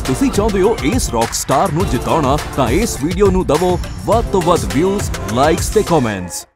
ਤੁਸੀਂ ਚਾਹੁੰਦੇ ਹੋ ਇਸ ਰੌਕ ਸਟਾਰ ਨੂੰ ਜਿਤਾਉਣਾ ਤਾਂ ਇਸ ਵੀਡੀਓ ਨੂੰ ਦਵੋ ਵੱਧ ਤੋਂ ਵੱਧ ਵਿਊਜ਼, ਲਾਈਕਸ ਤੇ ਕਮੈਂਟਸ।